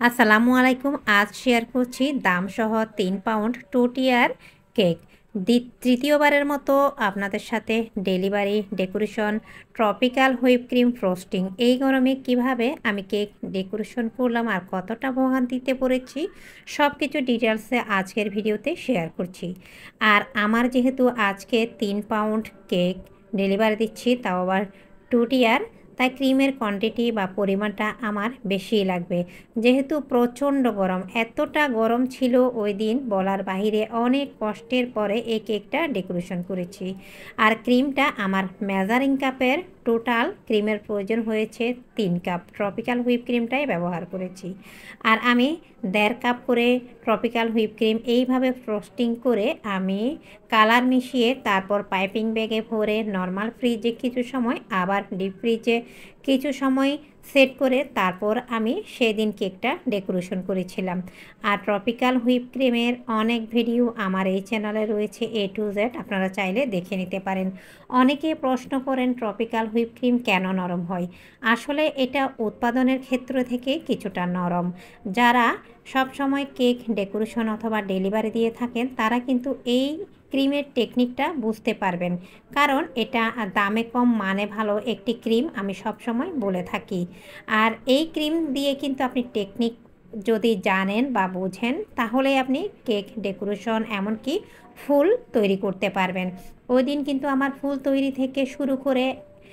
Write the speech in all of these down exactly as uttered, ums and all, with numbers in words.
আসসালামু আলাইকুম। আজ শেয়ার করছি দামসহ তিন পাউন্ড টু টিয়ার কেক। দ্বি তৃতীয়বারের মতো আপনাদের সাথে delivery, decoration, tropical whip cream frosting এই গরমে কিভাবে আমি কেক ডেকোরেশন করলাম আর কতটা ভোগান্তিতে পড়েছি সব কিছু ডিটেলসে আজকের ভিডিওতে শেয়ার করছি। আর আমার যেহেতু আজকে তিন পাউন্ড কেক ডেলিভারি দিচ্ছি, তাও আবার টু টিয়ার, তাই ক্রিমের কোয়ান্টিটি বা পরিমাণটা আমার বেশিই লাগবে। যেহেতু প্রচণ্ড গরম, এতটা গরম ছিল ওই দিন বলার বাহিরে। অনেক কষ্টের পরে এই কেকটা ডেকোরেশন করেছি। আর ক্রিমটা আমার মেজারিং কাপের টোটাল ক্রিমের প্রয়োজন হয়েছে তিন কাপ। ট্রপিক্যাল হুইপ ক্রিমটাই ব্যবহার করেছি। আর আমি দেড় কাপ করে ট্রপিক্যাল হুইপ ক্রিম এইভাবে ফ্রস্টিং করে আমি কালার মিশিয়ে তারপর পাইপিং ব্যাগে ভরে নর্মাল ফ্রিজে কিছু সময়, আবার ডিপ ফ্রিজে কিছু সময় সেট করে তারপর আমি সেদিন কেকটা ডেকোরেশন করেছিলাম। আর ট্রপিক্যাল হুইপ ক্রিমের অনেক ভিডিও আমার এই চ্যানেলে রয়েছে, এ টু জেড, আপনারা চাইলে দেখে নিতে পারেন। অনেকে প্রশ্ন করেন ট্রপিক্যাল হুইপ ক্রিম কেন নরম হয়। আসলে এটা উৎপাদনের ক্ষেত্র থেকে কিছুটা নরম। যারা সব সময় কেক ডেকোরেশন অথবা ডেলিভারি দিয়ে থাকেন তারা কিন্তু এই ক্রিমের টেকনিকটা বুঝতে পারবেন, কারণ এটা দামে কম মানে ভালো একটি ক্রিম আমি সবসময় বলে থাকি। আর এই ক্রিম দিয়ে কিন্তু আপনি টেকনিক যদি জানেন বা বোঝেন তাহলে আপনি কেক ডেকোরেশন এমনকি ফুল তৈরি করতে পারবেন। ওই দিন কিন্তু আমার ফুল তৈরি থেকে শুরু করে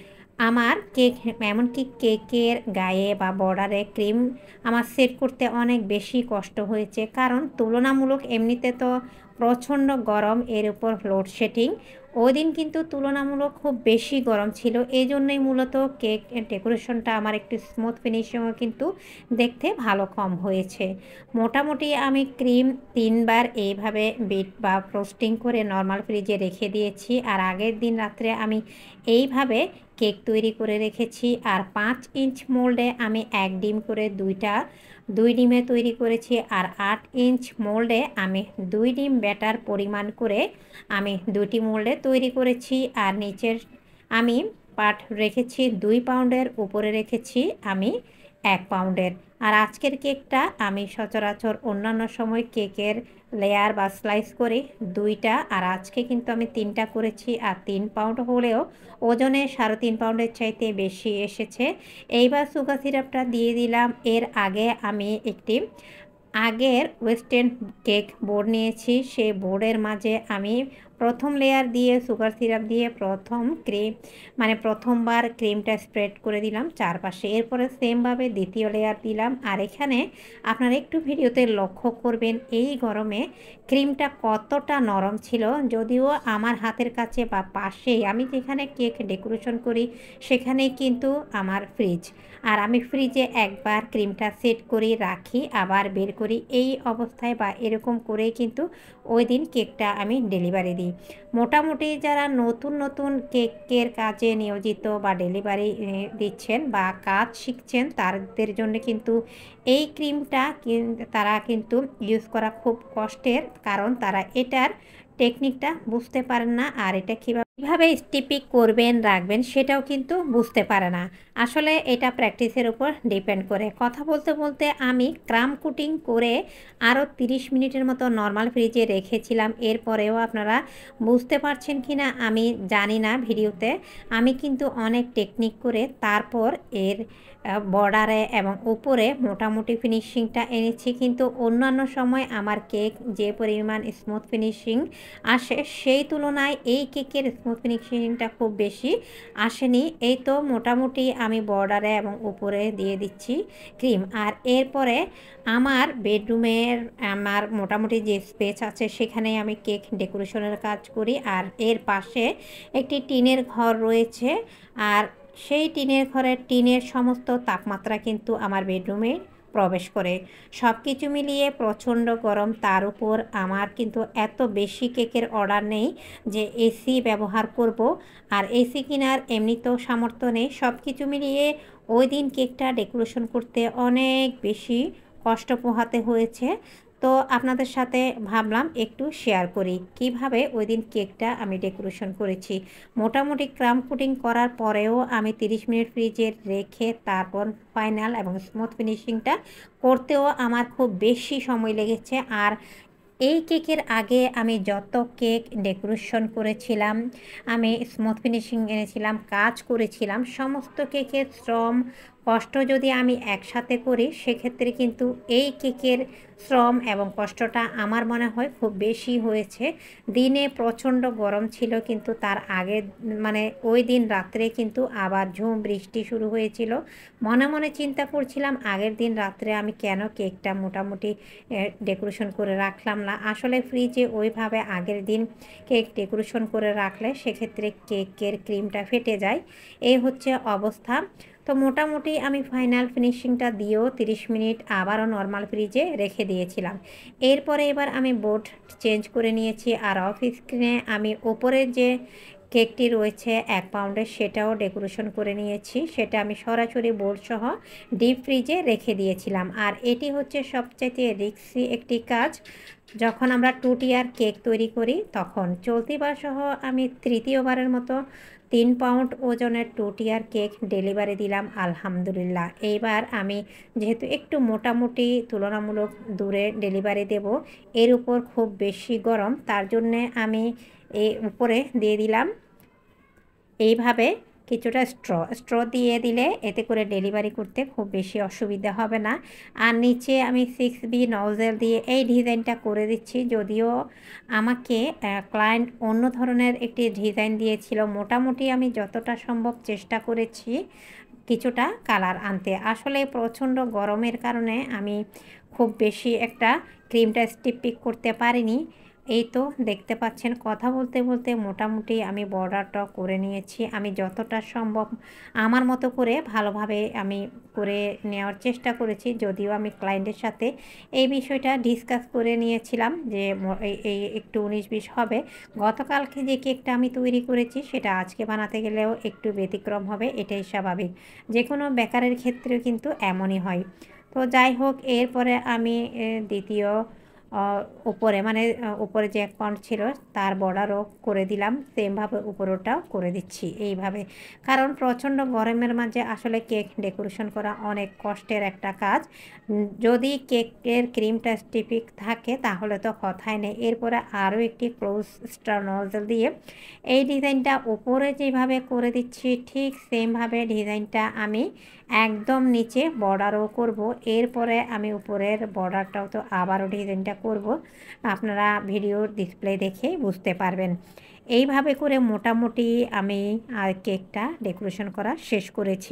আমার কেক, এমনকি কেকের গায়ে বা বর্ডারে ক্রিম আমার সেট করতে অনেক বেশি কষ্ট হয়েছে, কারণ তুলনামূলক এমনিতে তো প্রচণ্ড গরম, এর উপর লোডশেডিং। ওই দিন কিন্তু তুলনামূলক খুব বেশি গরম ছিল, এই জন্যই মূলত কেক ডেকোরেশনটা আমার একটু স্মুথ ফিনিশিংও কিন্তু দেখতে ভালো কম হয়েছে। মোটামুটি আমি ক্রিম তিনবার এইভাবে বিট বা ফ্রোস্টিং করে নর্মাল ফ্রিজে রেখে দিয়েছি। আর আগের দিন রাত্রে আমি এইভাবে কেক তৈরি করে রেখেছি। আর পাঁচ ইঞ্চ মোল্ডে আমি এক ডিম করে দুইটা দুই ডিমে তৈরি করেছি। আর আট ইঞ্চ মোল্ডে আমি দুই ডিম ব্যাটার পরিমাণ করে আমি দুইটি মোল্ডে তৈরি করেছি। আর নিচের আমি পাট রেখেছি দুই পাউন্ডের, উপরে রেখেছি আমি এক পাউন্ডের। আর আজকের কেকটা আমি সচরাচর অন্যান্য সময় কেকের লেয়ার বা স্লাইস করি দুইটা, আর আজকে কিন্তু আমি তিনটা করেছি। আর তিন পাউন্ড হলেও ওজনে সাড়ে তিন পাউন্ডের চাইতে বেশি এসেছে। এইবার সুগার সিরাপটা দিয়ে দিলাম। এর আগে আমি একটি আগের ওয়েস্টার্ন কেক বোর্ড নিয়েছি, সেই বোর্ডের মাঝে আমি প্রথম লেয়ার দিয়ে সুগার সিরাপ দিয়ে প্রথম ক্রিম মানে প্রথমবার ক্রিমটা স্প্রেড করে দিলাম চারপাশে। এরপরে সেমভাবে দ্বিতীয় লেয়ার দিলাম। আর এখানে আপনারা একটু ভিডিওতে লক্ষ্য করবেন এই গরমে ক্রিমটা কতটা নরম ছিল। যদিও আমার হাতের কাছে বা পাশেই আমি যেখানে কেক ডেকোরেশন করি সেখানেই কিন্তু আমার ফ্রিজ। আর আমি ফ্রিজে একবার ক্রিমটা সেট করে রাখি, আবার বের করি, এই অবস্থায় বা এরকম করেই কিন্তু ওই দিন কেকটা আমি ডেলিভারি দিই। মোটামুটি যারা নতুন নতুন কেকের কাজে নিয়োজিত বা ডেলিভারি দিচ্ছেন বা কাজ শিখছেন তাদের জন্য কিন্তু এই ক্রিমটা তারা কিন্তু ইউজ করা খুব কষ্টের, কারণ তারা এটার টেকনিকটা বুঝতে পারেন না। আর এটা কীভাবে কীভাবে স্টিপিক করবেন রাখবেন সেটাও কিন্তু বুঝতে পারে না। আসলে এটা প্র্যাকটিসের উপর ডিপেন্ড করে। কথা বলতে বলতে আমি ক্রাম কুটিং করে আরও তিরিশ মিনিটের মতো নর্মাল ফ্রিজে রেখেছিলাম। এরপরেও আপনারা বুঝতে পারছেন কি না আমি জানি না ভিডিওতে, আমি কিন্তু অনেক টেকনিক করে তারপর এর বর্ডারে এবং উপরে মোটামুটি ফিনিশিংটা এনেছি। কিন্তু অন্যান্য সময় আমার কেক যে পরিমাণ স্মুথ ফিনিশিং আসে সেই তুলনায় এই কেকের স্মুথ ফিনিশিংটা খুব বেশি আসেনি। এই তো মোটামুটি আমি বর্ডারে এবং উপরে দিয়ে দিচ্ছি ক্রিম। আর এরপরে আমার বেডরুমের আমার মোটামুটি যে স্পেস আছে সেখানে আমি কেক ডেকোরেশনের কাজ করি। আর এর পাশে একটি টিনের ঘর রয়েছে, আর সেই টিনের ঘরের টিনের সমস্ত তাপমাত্রা কিন্তু আমার বেডরুমে প্রবেশ করে। সব কিছু মিলিয়ে প্রচণ্ড গরম, তার উপর আমার কিন্তু এত বেশি কেকের অর্ডার নেই যে এসি ব্যবহার করব। আর এসি কেনার এমনিতেও সামর্থ্য নেই। সব কিছু মিলিয়ে ওই দিন কেকটা ডেকোরেশন করতে অনেক বেশি কষ্ট পোহাতে হয়েছে। তো আপনাদের সাথে ভাবলাম একটু শেয়ার করি কিভাবে ওই দিন কেকটা আমি ডেকোরেশন করেছি। মোটামুটি ক্রাম পুডিং করার পরেও আমি তিরিশ মিনিট ফ্রিজে রেখে তারপর ফাইনাল এবং স্মুথ ফিনিশিংটা করতেও আমার খুব বেশি সময় লেগেছে। আর এই কেকের আগে আমি যত কেক ডেকোরেশন করেছিলাম, আমি স্মুথ ফিনিশিং এনেছিলাম, কাজ করেছিলাম, সমস্ত কেকের শ্রম কষ্ট যদি আমি একসাথে করি সেক্ষেত্রে কিন্তু এই কেকের শ্রম এবং কষ্টটা আমার মনে হয় খুব বেশি হয়েছে। দিনে প্রচণ্ড গরম ছিল, কিন্তু তার আগে মানে ওই দিন রাত্রে কিন্তু আবার ঝুম বৃষ্টি শুরু হয়েছিল। মনে মনে চিন্তা করছিলাম আগের দিন রাত্রে আমি কেন কেকটা মোটামুটি ডেকোরেশন করে রাখলাম না। আসলে ফ্রিজে ওইভাবে আগের দিন কেক ডেকোরেশন করে রাখলে সেক্ষেত্রে কেকের ক্রিমটা ফেটে যায়, এই হচ্ছে অবস্থা। তো মোটামুটি আমি ফাইনাল ফিনিশিংটা দিয়েও তিরিশ মিনিট আবারও নর্মাল ফ্রিজে রেখে দিয়েছিলাম। এরপরে এবার আমি বোর্ড চেঞ্জ করে নিয়েছি, আর অফ স্ক্রিনে আমি ওপরের যে কেকটি রয়েছে এক পাউন্ডের সেটাও ডেকোরেশন করে নিয়েছি। সেটা আমি সরাসরি বোর্ড সহ ডিপ ফ্রিজে রেখে দিয়েছিলাম। আর এটি হচ্ছে সবচেয়ে রিস্কি একটি কাজ যখন আমরা টু টিয়ার কেক তৈরি করি তখন। চলতিবার সহ আমি তৃতীয়বারের মতো তিন পাউন্ড ওজনের টু টিয়ার কেক ডেলিভারি দিলাম আলহামদুলিল্লাহ। এইবার আমি যেহেতু একটু মোটামুটি তুলনামূলক দূরে ডেলিভারি দেব, এর উপর খুব বেশি গরম, তার জন্যে আমি এই উপরে দিয়ে দিলাম এইভাবে কিছুটা স্ট্র স্ট্র দিয়ে দিলে এতে করে ডেলিভারি করতে খুব বেশি অসুবিধা হবে না। আর নিচে আমি সিক্স বি নজেল দিয়ে এই ডিজাইনটা করে দিচ্ছি, যদিও আমাকে ক্লায়েন্ট অন্য ধরনের একটি ডিজাইন দিয়েছিল। মোটামুটি আমি যতটা সম্ভব চেষ্টা করেছি কিছুটা কালার আনতে। আসলে প্রচণ্ড গরমের কারণে আমি খুব বেশি একটা ক্রিমটা স্টিপিক করতে পারিনি। এই তো দেখতে পাচ্ছেন কথা বলতে বলতে মোটামুটি আমি বর্ডারটা করে নিয়েছি। আমি যতটা সম্ভব আমার মতো করে ভালোভাবে আমি করে নেওয়ার চেষ্টা করেছি, যদিও আমি ক্লায়েন্টের সাথে এই বিষয়টা ডিসকাস করে নিয়েছিলাম যে এই একটু উনিশ বিশ হবে। গতকালকে যে কেকটা আমি তৈরি করেছি সেটা আজকে বানাতে গেলেও একটু ব্যতিক্রম হবে, এটাই স্বাভাবিক। যে কোনো বেকারের ক্ষেত্রেও কিন্তু এমনই হয়। তো যাই হোক, এরপরে আমি দ্বিতীয় উপরে মানে উপরে যে এক পাউন্ড ছিল তার বর্ডারও করে দিলাম, সেমভাবে উপরটাও করে দিচ্ছি এইভাবে। কারণ প্রচণ্ড গরমের মাঝে আসলে কেক ডেকোরেশন করা অনেক কষ্টের একটা কাজ। যদি কেকের ক্রিমটা স্টিপিক থাকে তাহলে তো কথাই নেই। এরপরে আরও একটি ক্লোজ স্টার নজল দিয়ে এই ডিজাইনটা উপরে যেভাবে করে দিচ্ছি ঠিক সেমভাবে ডিজাইনটা আমি একদম নিচে বর্ডারও করব। এরপরে আমি উপরের বর্ডারটাও তো আবারও ডিজাইনটা করব, আপনারা ভিডিওর ডিসপ্লে দেখে বুঝতে পারবেন। এইভাবে করে মোটামুটি আমি আর কেকটা ডেকোরেশন করা শেষ করেছি।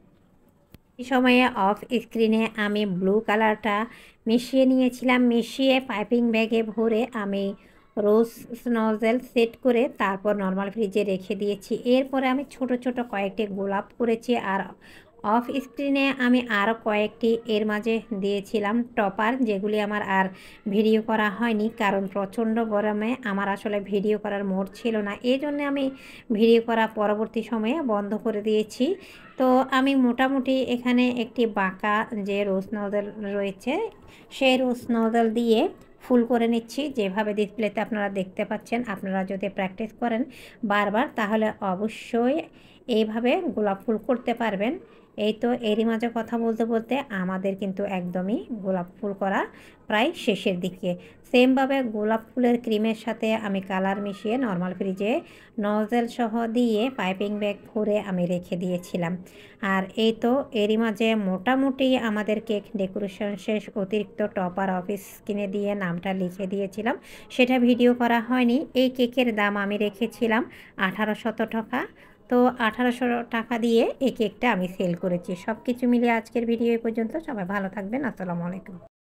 এই সময়ে অফ স্ক্রিনে আমি ব্লু কালারটা মিশিয়ে নিয়েছিলাম, মিশিয়ে পাইপিং ব্যাগে ভরে আমি রোজ নজেল সেট করে তারপর নর্মাল ফ্রিজে রেখে দিয়েছি। এরপরে আমি ছোট ছোট কয়েকটি গোলাপ করেছি, আর অফ স্ক্রিনে আমি আরও কয়েকটি এর মাঝে দিয়েছিলাম টপার, যেগুলি আমার আর ভিডিও করা হয়নি কারণ প্রচণ্ড গরমে আমার আসলে ভিডিও করার মোড ছিল না। এই জন্য আমি ভিডিও করা পরবর্তী সময়ে বন্ধ করে দিয়েছি। তো আমি মোটামুটি এখানে একটি বাঁকা যে রোজ নজল রয়েছে সেই রোজ নজল দিয়ে ফুল করে নিচ্ছি, যেভাবে ডিসপ্লেতে আপনারা দেখতে পাচ্ছেন। আপনারা যদি প্র্যাকটিস করেন বারবার তাহলে অবশ্যই এইভাবে গোলাপ ফুল করতে পারবেন। এই তো এরই মাঝে কথা বলতে বলতে আমাদের কিন্তু একদমই গোলাপ ফুল করা প্রায় শেষের দিকে। সেমভাবে গোলাপ ফুলের ক্রিমের সাথে আমি কালার মিশিয়ে নর্মাল ফ্রিজে নজেল সহ দিয়ে পাইপিং ব্যাগ ভরে আমি রেখে দিয়েছিলাম। আর এই তো এরই মাঝে মোটামুটি আমাদের কেক ডেকোরেশন শেষ। অতিরিক্ত টপার অফিস কিনে দিয়ে নামটা লিখে দিয়েছিলাম, সেটা ভিডিও করা হয়নি। এই কেকের দাম আমি রেখেছিলাম আঠারোশত টাকা। তো আঠারোশো টাকা দিয়ে এই কেকটা আমি সেল করেছি। সব কিছু মিলিয়ে আজকের ভিডিও এই পর্যন্ত। সবাই ভালো থাকবেন। আসসালামু আলাইকুম।